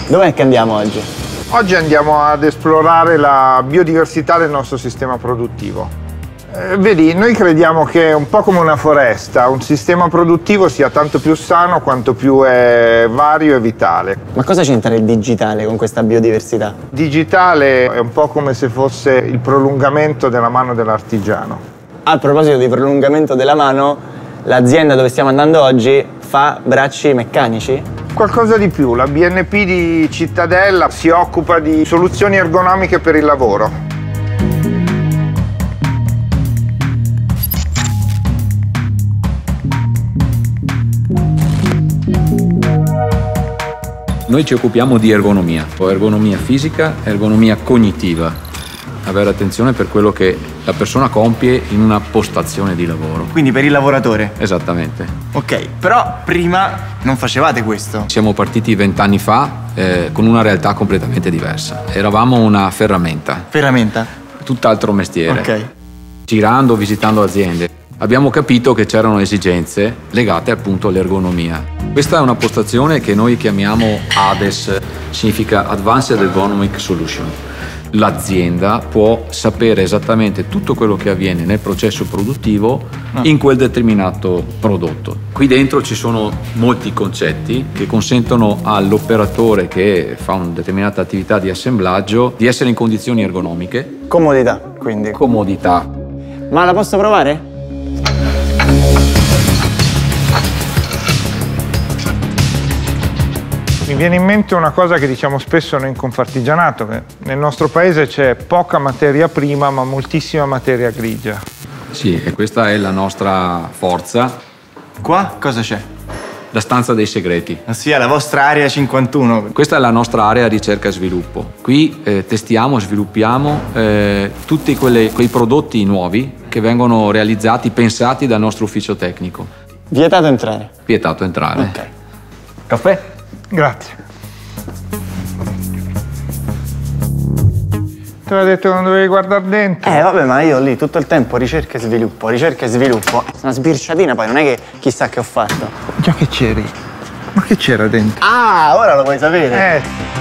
Dov'è che andiamo oggi? Oggi andiamo ad esplorare la biodiversità del nostro sistema produttivo. Vedi, noi crediamo che un po' come una foresta, un sistema produttivo sia tanto più sano quanto più è vario e vitale. Ma cosa c'entra il digitale con questa biodiversità? Digitale è un po' come se fosse il prolungamento della mano dell'artigiano. A proposito di prolungamento della mano, l'azienda dove stiamo andando oggi fa bracci meccanici? Qualcosa di più, la BNP di Cittadella si occupa di soluzioni ergonomiche per il lavoro. Noi ci occupiamo di ergonomia fisica, ergonomia cognitiva. Avere attenzione per quello che la persona compie in una postazione di lavoro. Quindi per il lavoratore? Esattamente. Ok, però prima non facevate questo. Siamo partiti 20 anni fa con una realtà completamente diversa. Eravamo una ferramenta. Ferramenta? Tutt'altro mestiere. Ok. Girando, visitando aziende, abbiamo capito che c'erano esigenze legate appunto all'ergonomia. Questa è una postazione che noi chiamiamo ADES, significa Advanced Ergonomic Solution. L'azienda può sapere esattamente tutto quello che avviene nel processo produttivo in quel determinato prodotto. Qui dentro ci sono molti concetti che consentono all'operatore che fa una determinata attività di assemblaggio di essere in condizioni ergonomiche. Comodità, quindi. Comodità. Ma la posso provare? Mi viene in mente una cosa che diciamo spesso noi in Confartigianato, che nel nostro paese c'è poca materia prima ma moltissima materia grigia. Sì, e questa è la nostra forza. Qua cosa c'è? La stanza dei segreti. Ossia la vostra area 51. Questa è la nostra area ricerca e sviluppo. Qui testiamo, sviluppiamo tutti quei prodotti nuovi che vengono realizzati, pensati dal nostro ufficio tecnico. Vietato entrare. Vietato entrare. Ok. Caffè? Grazie. Te l'ho detto che non dovevi guardare dentro. Vabbè, ma io lì tutto il tempo ricerca e sviluppo, ricerca e sviluppo. Una sbirciatina poi, non è che chissà che ho fatto. Già che c'eri. Ma che c'era dentro? Ah, ora lo vuoi sapere?